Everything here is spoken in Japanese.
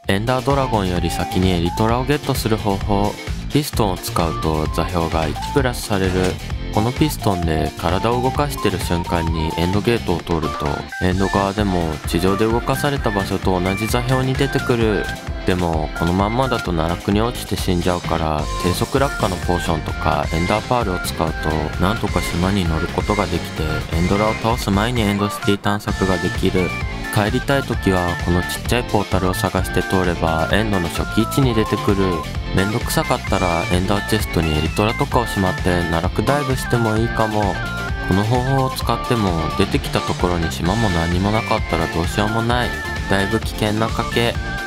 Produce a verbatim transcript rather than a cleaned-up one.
エンダードラゴンより先にエリトラをゲットする方法。ピストンを使うと座標がいちプラスされる。このピストンで体を動かしてる瞬間にエンドゲートを通ると、エンド側でも地上で動かされた場所と同じ座標に出てくる。でもこのまんまだと奈落に落ちて死んじゃうから、低速落下のポーションとかエンダーパールを使うとなんとか島に乗ることができて、エンドラを倒す前にエンドシティ探索ができる。帰りたい時はこのちっちゃいポータルを探して通ればエンドの初期位置に出てくる。めんどくさかったらエンダーチェストにエリトラとかをしまって奈落ダイブしてもいいかも。この方法を使っても出てきたところに島も何もなかったらどうしようもない。だいぶ危険な賭け。